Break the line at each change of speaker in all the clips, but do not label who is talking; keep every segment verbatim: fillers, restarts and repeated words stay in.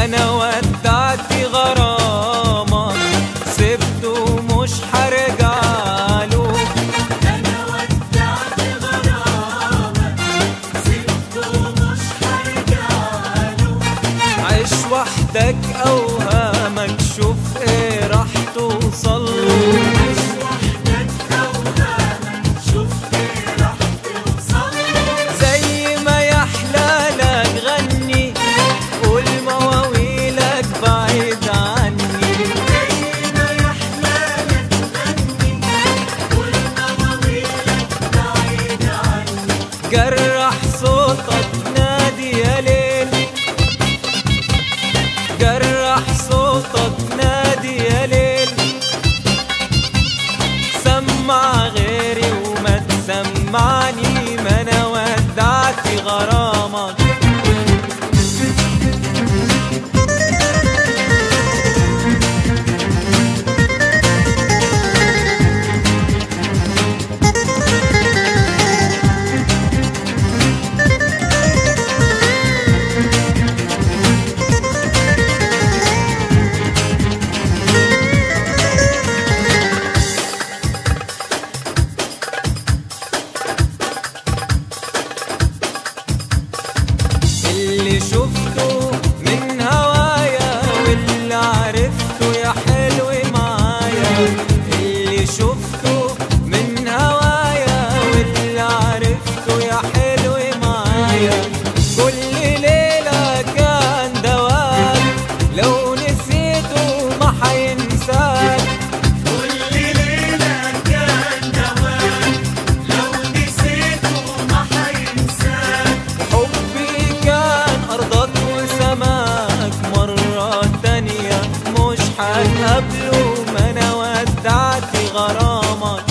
انا ودعت غرامك سبته مش هرجعله.
انا ودعت غرامك سبته مش هرجعله.
عيش وحدك اوهامك شوف ايه راح توصله.
عيش وحدك اوهامك شوف ايه راح توصله.
زي ما يحلالك غني قول مواويلك بعيد عني.
زي ما يحلالك غني قول مواويلك بعيد عني.
جرح صوتك نادي يا ليل، جرح صوتك نادي يا ليل. سمع غيري وما تسمعني ما انا ودعت غرامك. اللي شفته من هوايا واللي عرفته يا حلو معايا. اللي شفته من هوايا واللي عرفته يا حلو معايا. كل ليلة كان دواك لو نسيته ما حينساك.
كل ليلة كان دواك لو نسيته ما حينساك.
حبي كان أرضك وسماك مرة تانية مش هتقابله ما أنا ودعت غرامك.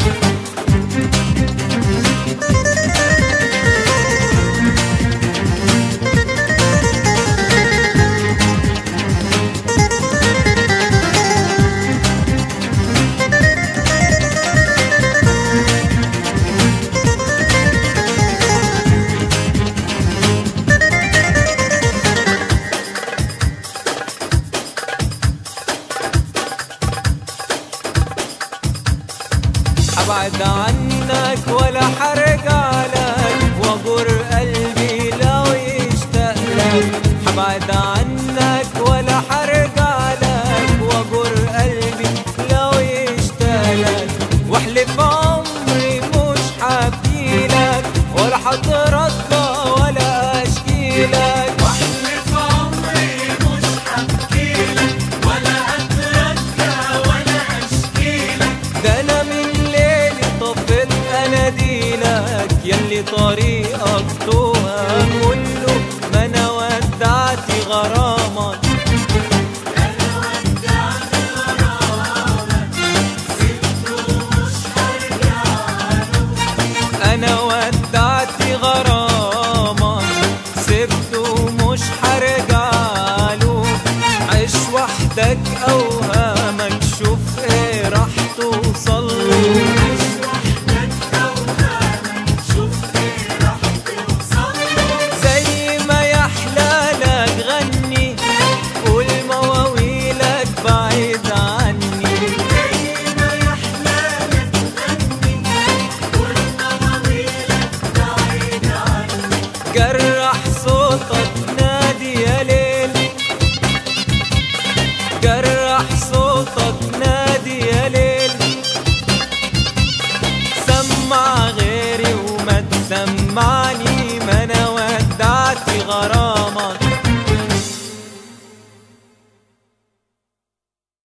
أبعد عنك ولا حرجع لك وأجر قلبي لو يشتاق لك. أبعد عنك ولا حرجع لك وأجر قلبي لو يشتاق لك. واحلف عمري مش هبكيلك ولا هترضى ولا أشكيلك.
واحلف عمري مش هبكيلك ولا أترجى ولا أشكيلك.
ده أنا من ليلي طفت أناديلك ياللي طريق